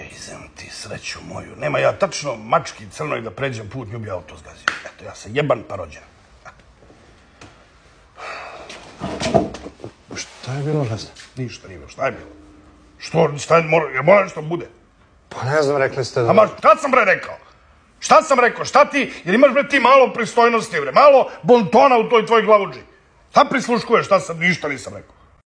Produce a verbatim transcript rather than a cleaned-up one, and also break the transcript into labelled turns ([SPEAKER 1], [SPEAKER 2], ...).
[SPEAKER 1] Pizem ti sreću moju. Nema ja tačno mački crnoj da pređem put, nju bi auto zgazio. Eto, ja sam jeban pa rođen.
[SPEAKER 2] Šta je bilo, Lazar?
[SPEAKER 1] Ništa nije bilo, šta je bilo? Što, šta je, mora, mora nešto bude?
[SPEAKER 2] Pa ne znam, rekli ste da...
[SPEAKER 1] A ma, šta sam bre rekao? Šta sam rekao? Šta ti, jer imaš bre ti malo pristojnosti, bre, malo bontona u toj tvoj glavuđi. Šta prisluškuješ, šta sam, ništa nisam rekao.